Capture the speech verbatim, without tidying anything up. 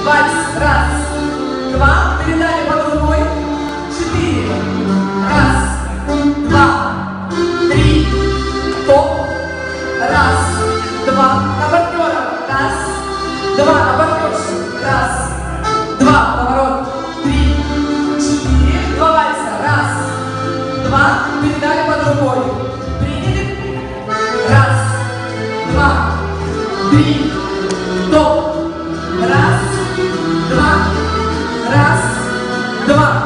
Вальс. Раз, два, передали под рукой. Четыре. Раз, два, три. Топ. Раз, два. На партнера. Раз, два. На партнершу. Раз, два. Поворот. Три, четыре. Два вальса. Раз, два. Передали под рукой. Приняли. Раз, два, три. Топ. Раз, два, раз, два.